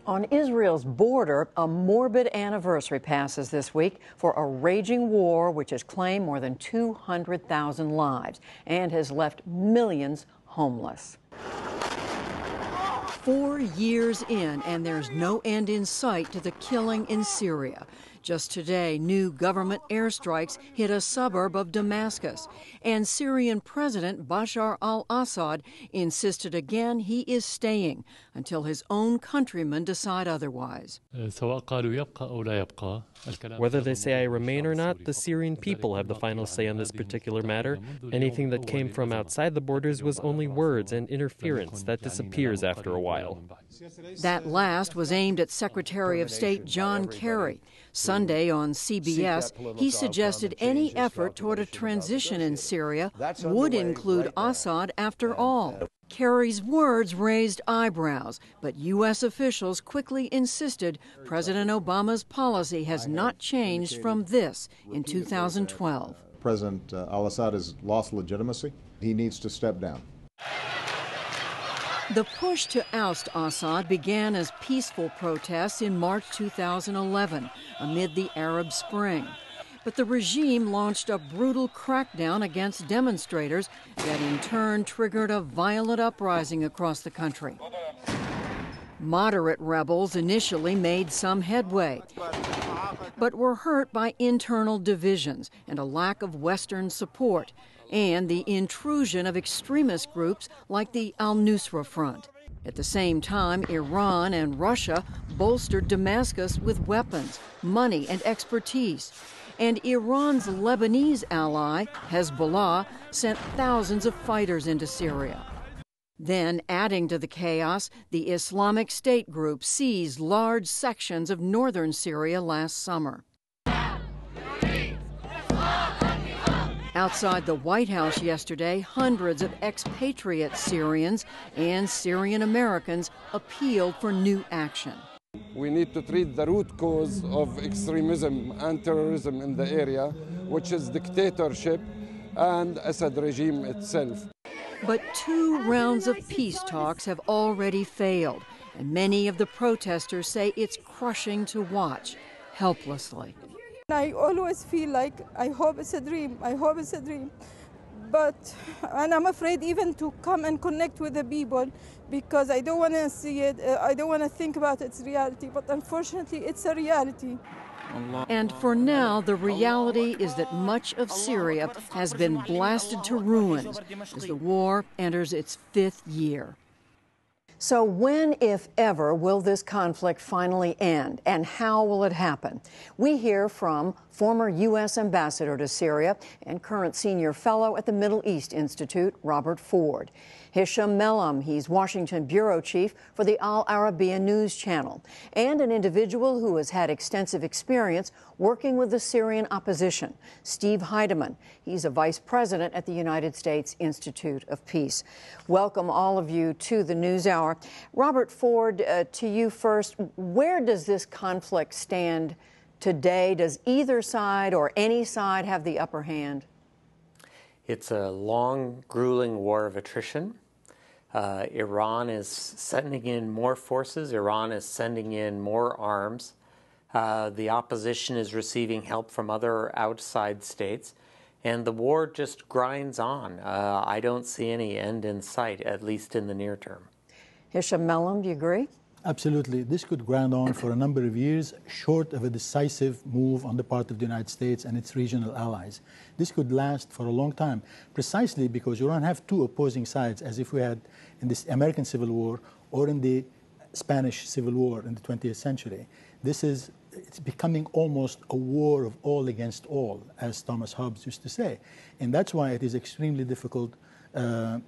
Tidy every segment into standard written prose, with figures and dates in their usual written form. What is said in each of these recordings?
On Israel's border, a morbid anniversary passes this week for a raging war which has claimed more than 200,000 lives and has left millions homeless. 4 years in, and there's no end in sight to the killing in Syria. Just today, new government airstrikes hit a suburb of Damascus, and Syrian President Bashar al-Assad insisted again he is staying until his own countrymen decide otherwise. Whether they say I remain or not, the Syrian people have the final say on this particular matter. Anything that came from outside the borders was only words and interference that disappears after a while. That last was aimed at Secretary of State John Kerry. Sunday on CBS, he suggested any effort toward a transition in Syria would include Assad after all. Kerry's words raised eyebrows, but U.S. officials quickly insisted President Obama's policy has not changed from this in 2012. President al-Assad has lost legitimacy. He needs to step down. The push to oust Assad began as peaceful protests in March 2011 amid the Arab Spring. But the regime launched a brutal crackdown against demonstrators that in turn triggered a violent uprising across the country. Moderate rebels initially made some headway, but were hurt by internal divisions and a lack of Western support, and the intrusion of extremist groups like the al-Nusra Front. At the same time, Iran and Russia bolstered Damascus with weapons, money, and expertise. And Iran's Lebanese ally, Hezbollah, sent thousands of fighters into Syria. Then, adding to the chaos, the Islamic State group seized large sections of northern Syria last summer. Outside the White House yesterday, hundreds of expatriate Syrians and Syrian Americans appealed for new action. We need to treat the root cause of extremism and terrorism in the area, which is dictatorship and Assad regime itself. But 2 rounds of peace talks have already failed, and many of the protesters say it's crushing to watch, helplessly. I always feel like I hope it's a dream, I hope it's a dream. And I'm afraid even to come and connect with the people because I don't want to see it, I don't want to think about its reality, but unfortunately it's a reality. And for now, the reality is that much of Syria has been blasted to ruins as the war enters its 5th year. So when, if ever, will this conflict finally end, and how will it happen? We hear from former U.S. Ambassador to Syria and current senior fellow at the Middle East Institute, Robert Ford. Hisham Melhem, he's Washington bureau chief for the Arabiya news channel, and an individual who has had extensive experience working with the Syrian opposition, Steve Heydemann. He's a vice president at the United States Institute of Peace. Welcome, all of you, to the NewsHour. Robert Ford, to you first. Where does this conflict stand today? Does either side or any side have the upper hand? It's a long, grueling war of attrition. Iran is sending in more forces. Iran is sending in more arms. The opposition is receiving help from other outside states. And the war just grinds on. I don't see any end in sight, at least in the near term. Hisham Melhem, do you agree? Absolutely. This could grind on for a number of years, short of a decisive move on the part of the United States and its regional allies. This could last for a long time, precisely because you don't have 2 opposing sides, as if we had in the American Civil War or in the Spanish Civil War in the 20th century. It's becoming almost a war of all against all, as Thomas Hobbes used to say. And that's why it is extremely difficult to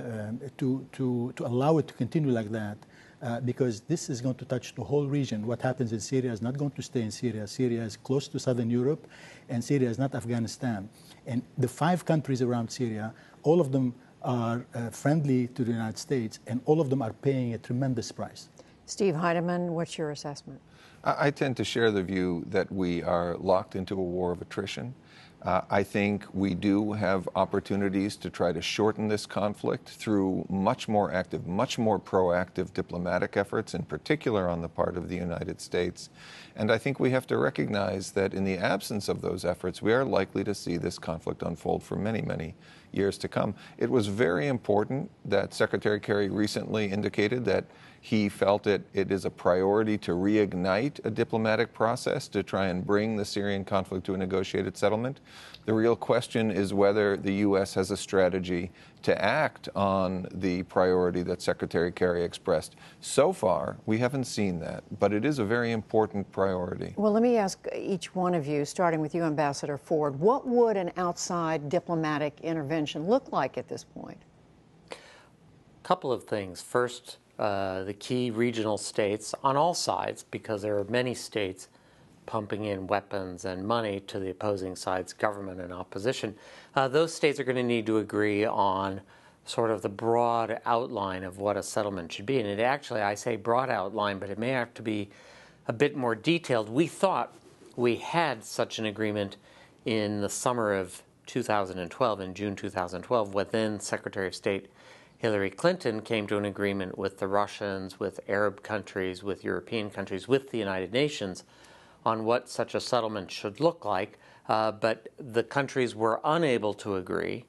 allow it to continue like that. Because this is going to touch the whole region. What happens in Syria is not going to stay in Syria. Syria is close to southern Europe, and Syria is not Afghanistan. And the 5 countries around Syria, all of them are friendly to the United States, and all of them are paying a tremendous price. Steve Heydemann, what's your assessment? I tend to share the view that we are locked into a war of attrition. I think we do have opportunities to try to shorten this conflict through much more active, much more proactive diplomatic efforts, in particular on the part of the United States. And I think we have to recognize that in the absence of those efforts, we are likely to see this conflict unfold for many, many years to come. It was very important that Secretary Kerry recently indicated that he felt it is a priority to reignite a diplomatic process to try and bring the Syrian conflict to a negotiated settlement. The real question is whether the U.S. has a strategy to act on the priority that Secretary Kerry expressed. So far, we haven't seen that, but it is a very important priority. Well, let me ask each one of you, starting with you, Ambassador Ford, what would an outside diplomatic intervention look like at this point? A couple of things. First, the key regional states on all sides, because there are many states pumping in weapons and money to the opposing side's government and opposition. Those states are going to need to agree on sort of the broad outline of what a settlement should be. And it actually, I say broad outline, but it may have to be a bit more detailed. We thought we had such an agreement in the summer of 2012, in June 2012, when then Secretary of State Hillary Clinton came to an agreement with the Russians, with Arab countries, with European countries, with the United Nations on what such a settlement should look like, but the countries were unable to agree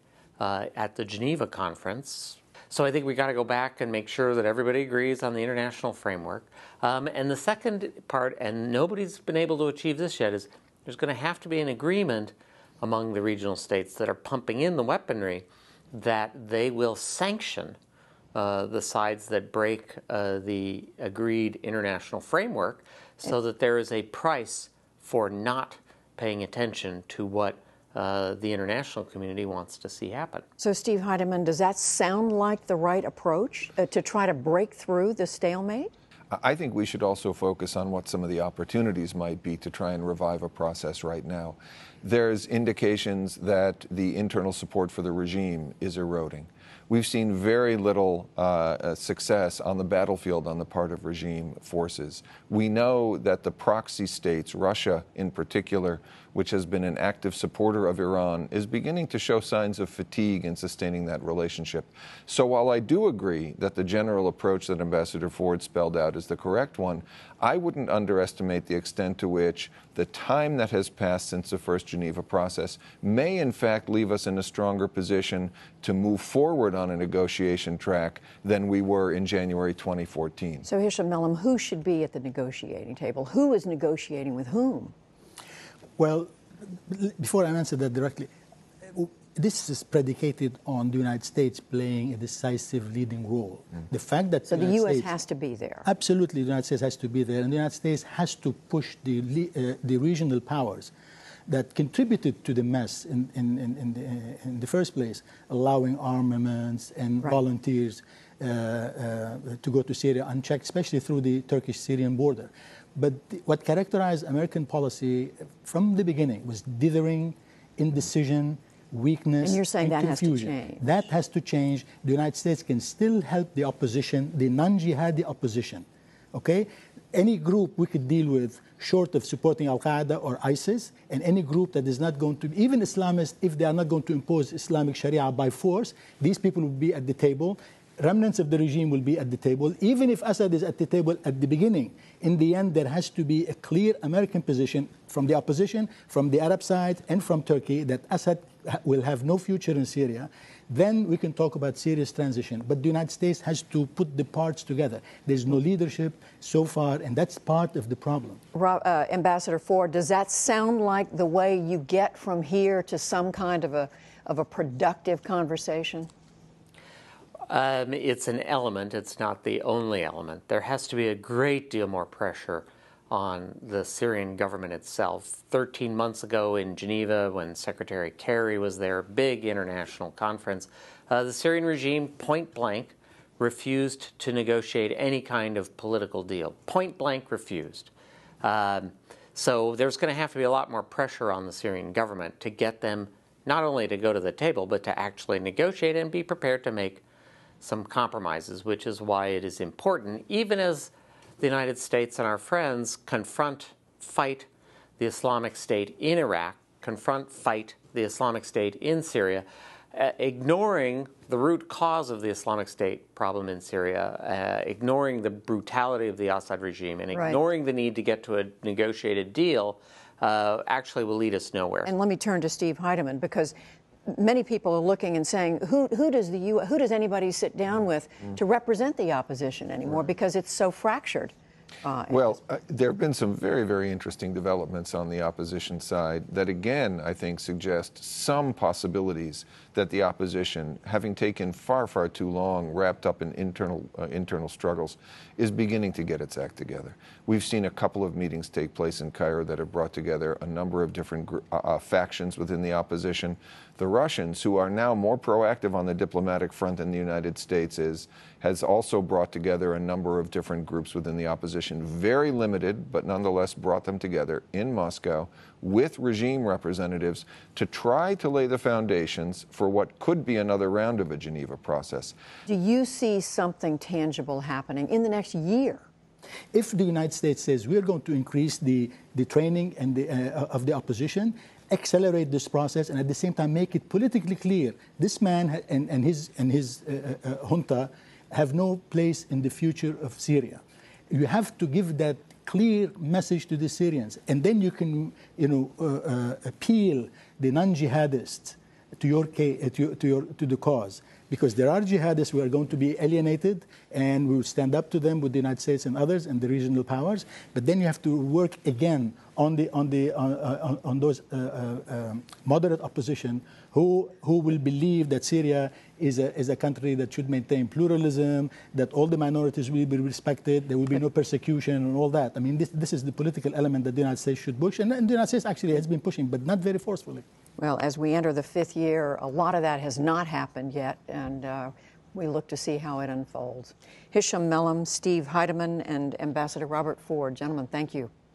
at the Geneva conference. So I think we got to go back and make sure that everybody agrees on the international framework. And the second part, and nobody's been able to achieve this yet, is there's going to have to be an agreement among the regional states that are pumping in the weaponry that they will sanction the sides that break the agreed international framework, so that there is a price for not paying attention to what the international community wants to see happen. So, Steve Heydemann, does that sound like the right approach to try to break through the stalemate? I think we should also focus on what some of the opportunities might be to try and revive a process right now. There's indications that the internal support for the regime is eroding. We've seen very little success on the battlefield on the part of regime forces. We know that the proxy states, Russia in particular, which has been an active supporter of Iran, is beginning to show signs of fatigue in sustaining that relationship. So while I do agree that the general approach that Ambassador Ford spelled out is the correct one, I wouldn't underestimate the extent to which the time that has passed since the first Geneva process may in fact leave us in a stronger position to move forward on a negotiation track than we were in January 2014. So Hisham, Melhem, who should be at the negotiating table? Who is negotiating with whom? Well, before I answer that directly, this is predicated on the United States playing a decisive leading role. The fact that so the U.S. has to be there. Absolutely, the United States has to be there, and the United States has to push the regional powers that contributed to the mess in the first place, allowing armaments and volunteers to go to Syria unchecked, especially through the Turkish-Syrian border. But what characterized American policy from the beginning was dithering, indecision, weakness, and you're saying that confusion. Has to change. That has to change. The United States can still help the opposition, the non-jihadi opposition. Okay? Any group we could deal with short of supporting Al-Qaeda or ISIS, and any group that is not going to, even Islamists, if they are not going to impose Islamic Sharia by force, these people will be at the table. Remnants of the regime will be at the table. Even if Assad is at the table at the beginning, in the end there has to be a clear American position from the opposition, from the Arab side, and from Turkey that Assad will have no future in Syria. Then we can talk about serious transition. But the United States has to put the parts together. There's no leadership so far, and that's part of the problem. Ambassador Ford, does that sound like the way you get from here to some kind of a productive conversation? It's an element. It's not the only element. There has to be a great deal more pressure on the Syrian government itself. 13 months ago in Geneva, when Secretary Kerry was there, big international conference, the Syrian regime point blank refused to negotiate any kind of political deal. Point blank refused. So there's going to have to be a lot more pressure on the Syrian government to get them not only to go to the table, but to actually negotiate and be prepared to make some compromises, which is why it is important, even as the United States and our friends fight the Islamic State in Iraq, fight the Islamic State in Syria, ignoring the root cause of the Islamic State problem in Syria, ignoring the brutality of the Assad regime, and ignoring the need to get to a negotiated deal, actually will lead us nowhere. And let me turn to Steve Heydemann, because many people are looking and saying, who does anybody sit down with to represent the opposition anymore, because it's so fractured? Well, there have been some very, very interesting developments on the opposition side that, again, I think suggest some possibilities that the opposition, having taken far, far too long, wrapped up in internal struggles, is beginning to get its act together. We've seen a couple of meetings take place in Cairo that have brought together a number of different factions within the opposition. The Russians, who are now more proactive on the diplomatic front than the United States is, has also brought together a number of different groups within the opposition, very limited, but nonetheless brought them together in Moscow with regime representatives to try to lay the foundations for what could be another round of a Geneva process. Do you see something tangible happening in the next year? If the United States says we're going to increase the training and of the opposition, accelerate this process, and at the same time make it politically clear this man and his junta have no place in the future of Syria. You have to give that clear message to the Syrians, and then you can, appeal the non-jihadists to the cause, because there are jihadists who are going to be alienated, and we will stand up to them with the United States and others and the regional powers. But then you have to work again on those moderate opposition who will believe that Syria is a country that should maintain pluralism, that all the minorities will be respected, there will be no persecution and all that. I mean, this is the political element that the United States should push, and the United States actually has been pushing, but not very forcefully. Well, as we enter the 5th year, a lot of that has not happened yet, and we look to see how it unfolds. Hisham, Melhem, Steve Heydemann, and Ambassador Robert Ford. Gentlemen, thank you.